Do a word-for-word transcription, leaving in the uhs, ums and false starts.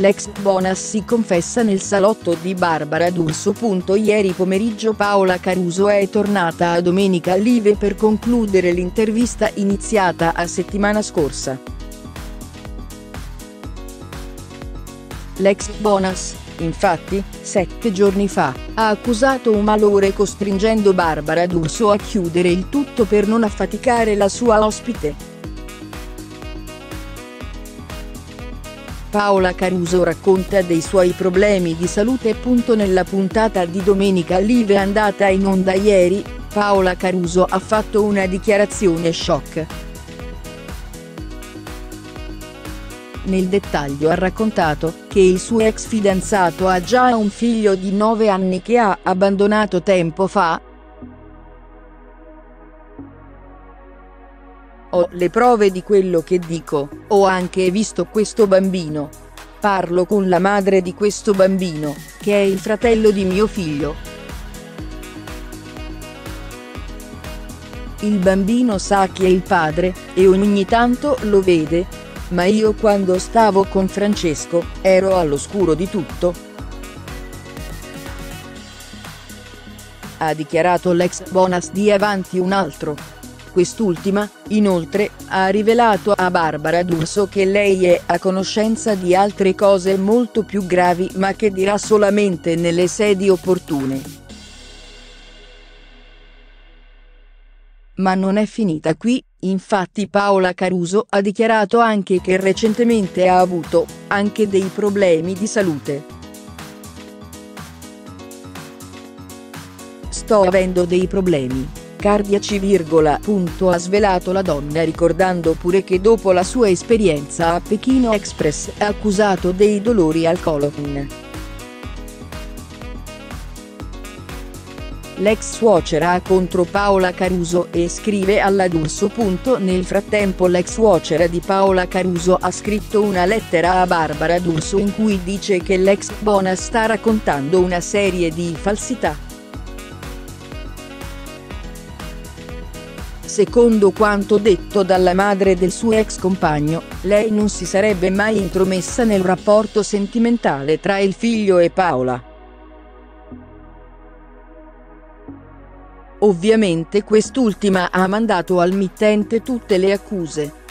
L'ex Bonas si confessa nel salotto di Barbara D'Urso. Ieri pomeriggio Paola Caruso è tornata a Domenica Live per concludere l'intervista iniziata a settimana scorsa. L'ex Bonas, infatti, sette giorni fa, ha accusato un malore costringendo Barbara D'Urso a chiudere il tutto per non affaticare la sua ospite. Paola Caruso racconta dei suoi problemi di salute. Nella puntata di Domenica Live andata in onda ieri, Paola Caruso ha fatto una dichiarazione shock. Nel dettaglio ha raccontato che il suo ex fidanzato ha già un figlio di nove anni che ha abbandonato tempo fa. Ho le prove di quello che dico, ho anche visto questo bambino. Parlo con la madre di questo bambino, che è il fratello di mio figlio. Il bambino sa chi è il padre, e ogni tanto lo vede. Ma io quando stavo con Francesco, ero all'oscuro di tutto. Ha dichiarato l'ex Bonas di Avanti un altro. Quest'ultima, inoltre, ha rivelato a Barbara D'Urso che lei è a conoscenza di altre cose molto più gravi ma che dirà solamente nelle sedi opportune. Ma non è finita qui, infatti Paola Caruso ha dichiarato anche che recentemente ha avuto anche dei problemi di salute. Sto avendo dei problemi cardiaci, virgola, punto, ha svelato la donna, ricordando pure che dopo la sua esperienza a Pechino Express ha accusato dei dolori al colon. L'ex suocera ha contro Paola Caruso e scrive alla D'Urso. Nel frattempo l'ex suocera di Paola Caruso ha scritto una lettera a Barbara D'Urso in cui dice che l'ex Bonas sta raccontando una serie di falsità. Secondo quanto detto dalla madre del suo ex compagno, lei non si sarebbe mai intromessa nel rapporto sentimentale tra il figlio e Paola. Ovviamente quest'ultima ha mandato al mittente tutte le accuse.